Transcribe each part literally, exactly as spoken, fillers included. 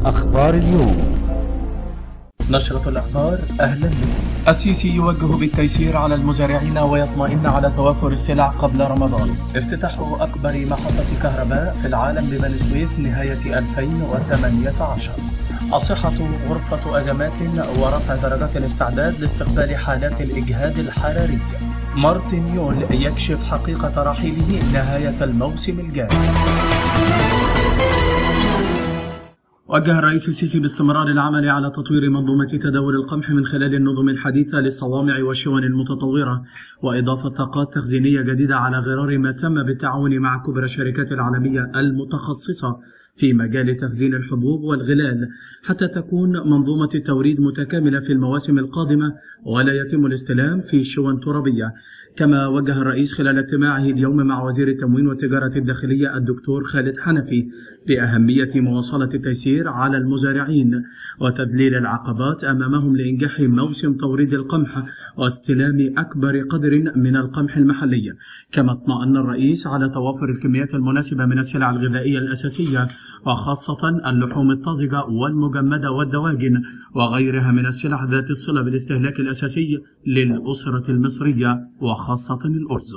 أخبار اليوم. نشرة الأخبار، أهلا بكم. السيسي يوجه بالتيسير على المزارعين ويطمئن على توافر السلع قبل رمضان. افتتاح أكبر محطة كهرباء في العالم ببني سويف نهاية ألفين وثمانية عشر. الصحة غرفة أزمات ورفع درجات الاستعداد لاستقبال حالات الإجهاد الحراري. مارتن يول يكشف حقيقة رحيله نهاية الموسم الجاري. وجه الرئيس السيسي باستمرار العمل على تطوير منظومة تداول القمح من خلال النظم الحديثة للصوامع والشوان المتطورة وإضافة طاقات تخزينية جديدة على غرار ما تم بالتعاون مع كبرى الشركات العالمية المتخصصة في مجال تخزين الحبوب والغلال حتى تكون منظومة التوريد متكاملة في المواسم القادمة ولا يتم الاستلام في شوان ترابية. كما وجه الرئيس خلال اجتماعه اليوم مع وزير التموين والتجارة الداخلية الدكتور خالد حنفي بأهمية مواصلة التيسير على المزارعين وتذليل العقبات أمامهم لإنجاح موسم توريد القمح واستلام أكبر قدر من القمح المحلي. كما اطمأن الرئيس على توافر الكميات المناسبة من السلع الغذائية الأساسية وخاصة اللحوم الطازجة والمجمدة والدواجن وغيرها من السلع ذات الصلة بالاستهلاك الأساسي للأسرة المصرية وخاصة الأرز.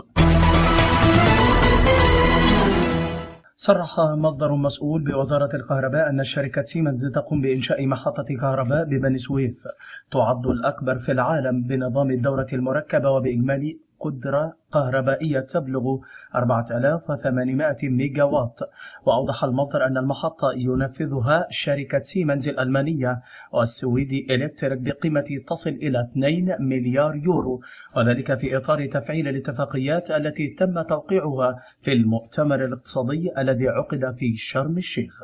صرح مصدر مسؤول بوزارة الكهرباء أن شركة سيمنز تقوم بإنشاء محطة كهرباء ببني سويف تعد الأكبر في العالم بنظام الدورة المركبة وبإجمالي قدرة كهربائية تبلغ أربعة آلاف وثمانمائة ميجا وات. وأوضح المصدر أن المحطة ينفذها شركة سيمنز الألمانية والسويدي إلكتريك بقيمة تصل إلى اثنين مليار يورو، وذلك في إطار تفعيل الاتفاقيات التي تم توقيعها في المؤتمر الاقتصادي الذي عقد في شرم الشيخ.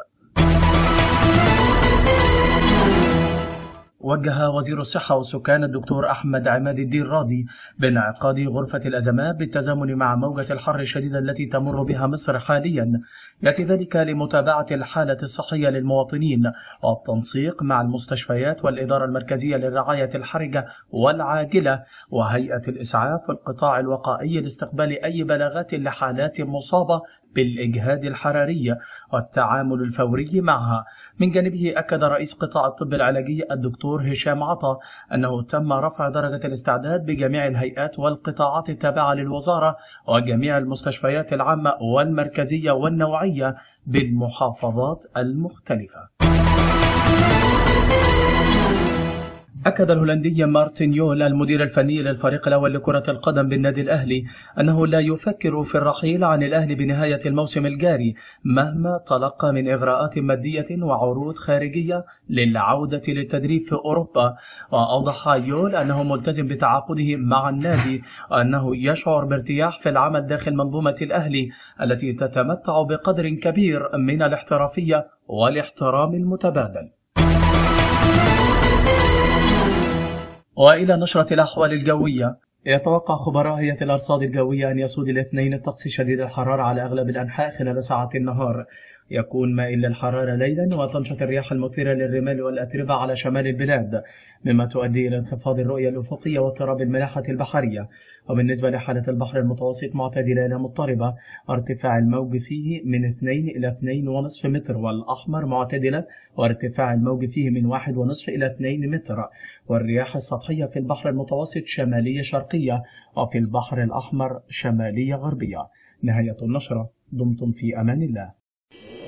وجه وزير الصحة والسكان الدكتور أحمد عماد الدين راضي بانعقاد غرفة الأزمات بالتزامن مع موجة الحر الشديدة التي تمر بها مصر حاليا، يأتي ذلك لمتابعة الحالة الصحية للمواطنين والتنسيق مع المستشفيات والإدارة المركزية للرعاية الحرجة والعاجلة وهيئة الإسعاف والقطاع الوقائي لاستقبال أي بلاغات لحالات مصابة بالإجهاد الحراري والتعامل الفوري معها. من جانبه أكد رئيس قطاع الطب العلاجي الدكتور هشام عطا أنه تم رفع درجة الاستعداد بجميع الهيئات والقطاعات التابعة للوزارة وجميع المستشفيات العامة والمركزية والنوعية بالمحافظات المختلفة. أكد الهولندي مارتن يول المدير الفني للفريق الأول لكرة القدم بالنادي الأهلي أنه لا يفكر في الرحيل عن الأهلي بنهاية الموسم الجاري مهما تلقى من إغراءات مادية وعروض خارجية للعودة للتدريب في أوروبا. وأوضح يول أنه ملتزم بتعاقده مع النادي وأنه يشعر بارتياح في العمل داخل منظومة الأهلي التي تتمتع بقدر كبير من الاحترافية والاحترام المتبادل. وإلى نشرة الأحوال الجوية. يتوقع خبراء هيئة الأرصاد الجوية أن يسود الاثنين الطقس شديد الحرارة على أغلب الأنحاء خلال ساعات النهار، يكون مائل للحرارة ليلا وتنشط الرياح المثيرة للرمال والأتربة على شمال البلاد مما تؤدي إلى انخفاض الرؤية الأفقية واضطراب الملاحة البحرية. وبالنسبة لحالة البحر المتوسط معتدلة إلى مضطربة، ارتفاع الموج فيه من اثنين إلى اثنين ونصف متر، والأحمر معتدلة وارتفاع الموج فيه من واحد ونصف إلى اثنين متر، والرياح السطحية في البحر المتوسط شمالية شرقية وفي البحر الأحمر شمالية غربية. نهاية النشرة، دمتم في أمان الله.